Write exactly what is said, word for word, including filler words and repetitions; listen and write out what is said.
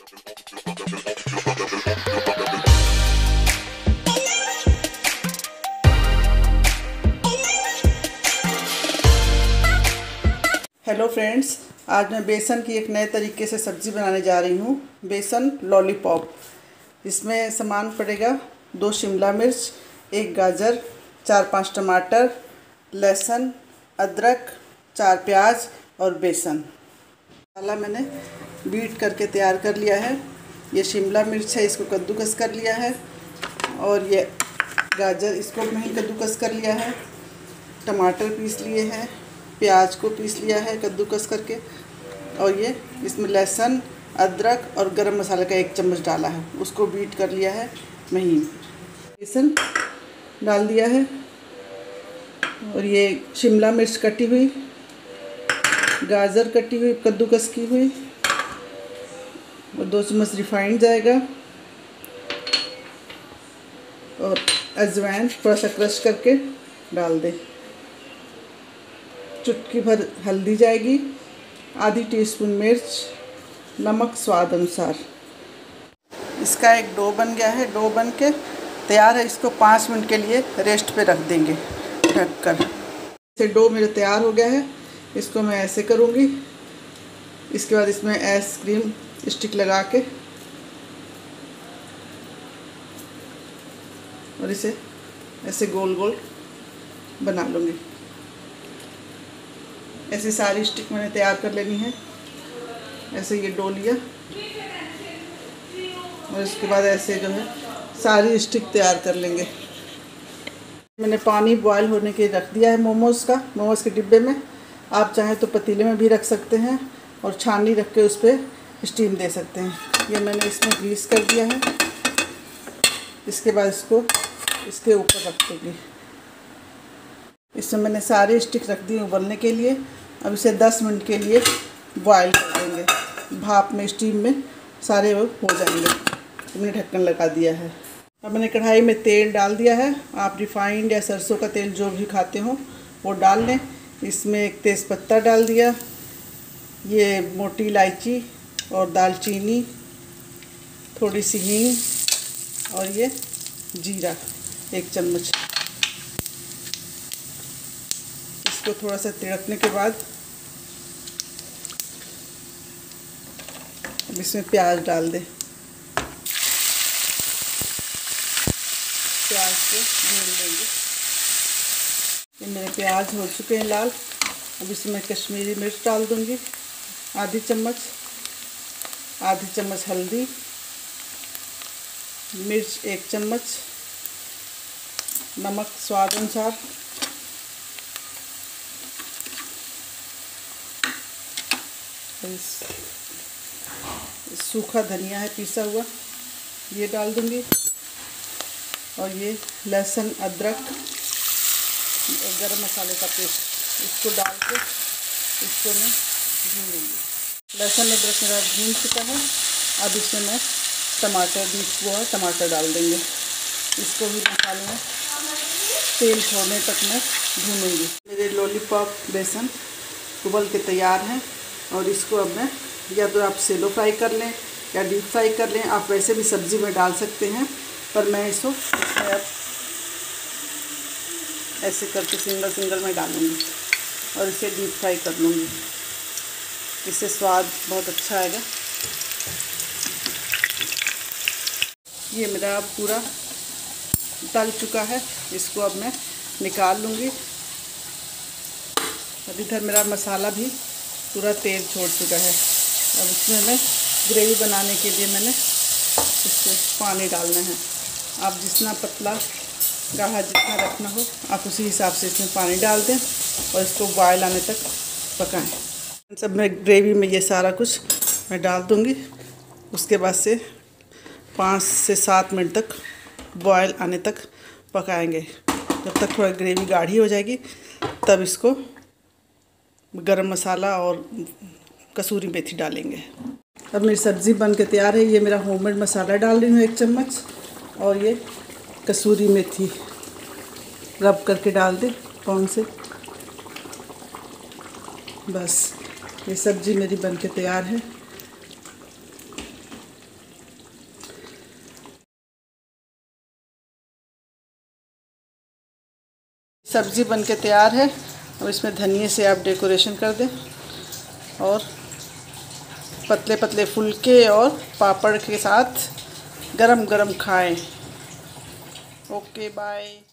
Hello friends, आज मैं बेसन की एक नए तरीके से सब्ज़ी बनाने जा रही हूँ। बेसन लॉलीपॉप। इसमें सामान पड़ेगा दो शिमला मिर्च, एक गाजर, चार पांच टमाटर, लहसुन, अदरक, चार प्याज और बेसन। मसाला मैंने बीट करके तैयार कर लिया है। ये शिमला मिर्च है, इसको कद्दूकस कर लिया है। और ये गाजर, इसको मैंने कद्दूकस कर लिया है। टमाटर पीस लिए हैं, प्याज को पीस लिया है कद्दूकस करके। और ये इसमें लहसुन, अदरक और गरम मसाला का एक चम्मच डाला है, उसको बीट कर लिया है महीन। बेसन डाल दिया है और ये शिमला मिर्च कटी हुई, गाजर कटी हुई कद्दूकस की हुई, और दो चम्मच रिफाइंड जाएगा और अजवाइन थोड़ा सा क्रश करके डाल दें। चुटकी भर हल्दी जाएगी, आधी टीस्पून मिर्च, नमक स्वाद अनुसार। इसका एक डो बन गया है। डो बन के तैयार है। इसको पाँच मिनट के लिए रेस्ट पे रख देंगे ढककर। इसे डो मेरा तैयार हो गया है। इसको मैं ऐसे करूँगी। इसके बाद इसमें आइसक्रीम स्टिक लगा के और इसे ऐसे गोल गोल बना लूँगी। ऐसे सारी स्टिक मैंने तैयार कर लेनी है। ऐसे ये डो लिया और इसके बाद ऐसे जो है सारी स्टिक तैयार कर लेंगे। मैंने पानी बॉयल होने के रख दिया है मोमोज़ का, मोमोज़ के डिब्बे में। आप चाहें तो पतीले में भी रख सकते हैं और छाननी रख के उस पर स्टीम दे सकते हैं। ये मैंने इसमें ग्रीस कर दिया है। इसके बाद इसको इसके ऊपर रख दूँगी। इसमें मैंने सारे स्टिक रख दिए उबलने के लिए। अब इसे दस मिनट के लिए बॉयल कर देंगे। भाप में, स्टीम में सारे वो हो जाएंगे। तो मैंने ढक्कन लगा दिया है। अब मैंने कढ़ाई में तेल डाल दिया है। आप रिफाइंड या सरसों का तेल जो भी खाते हो वो डाल लें। इसमें एक तेज़पत्ता डाल दिया, ये मोटी इलायची और दालचीनी, थोड़ी सी हींग और ये जीरा एक चम्मच। इसको थोड़ा सा तिड़कने के बाद अब इसमें प्याज डाल दें। प्याज को भून लेंगे। ये मेरे प्याज हो चुके हैं लाल। अब इसमें कश्मीरी मिर्च डाल दूंगी, आधी चम्मच। आधी चम्मच हल्दी, मिर्च एक चम्मच, नमक स्वाद अनुसार, सूखा धनिया है पिसा हुआ, ये डाल दूंगी। और ये लहसुन, अदरक और गरम मसाले का पेस्ट, इसको डाल के इसको मैं भूनूंगी। लहसुन अदरक मेरा भून चुका है। अब इसमें मैं टमाटर भी हुआ टमाटर डाल देंगे। इसको भी मसाले में तेल छोड़ने तक मैं भूनूंगी। मेरे लॉलीपॉप बेसन उबल के तैयार हैं और इसको अब मैं या तो आप सेलो फ्राई कर लें या डीप फ्राई कर लें। आप वैसे भी सब्ज़ी में डाल सकते हैं, पर मैं इसको इसमें अब ऐसे करके सिंगल सिंगल में डालूँगी और इसे डीप फ्राई कर लूँगी। इससे स्वाद बहुत अच्छा आएगा। ये मेरा पूरा तल चुका है। इसको अब मैं निकाल लूँगी। अब इधर मेरा मसाला भी पूरा तेल छोड़ चुका है। अब इसमें मैं ग्रेवी बनाने के लिए मैंने इसमें पानी डालना है। आप जितना पतला गाढ़ा जितना रखना हो आप उसी हिसाब से इसमें पानी डाल दें और इसको बॉयल आने तक पकाएं। सब मैं ग्रेवी में ये सारा कुछ मैं डाल दूँगी। उसके बाद से पाँच से सात मिनट तक बॉयल आने तक पकाएंगे। जब तक थोड़ा ग्रेवी गाढ़ी हो जाएगी तब इसको गरम मसाला और कसूरी मेथी डालेंगे। अब मेरी सब्ज़ी बन के तैयार है। ये मेरा होममेड मसाला डाल रही हूँ एक चम्मच, और ये कसूरी मेथी रब करके डाल दें पाँव से। बस ये सब्ज़ी मेरी बन के तैयार है। सब्ज़ी बनके तैयार है। अब इसमें धनिए से आप डेकोरेशन कर दें और पतले पतले फुलके और पापड़ के साथ गरम गरम खाएं। Okay bye.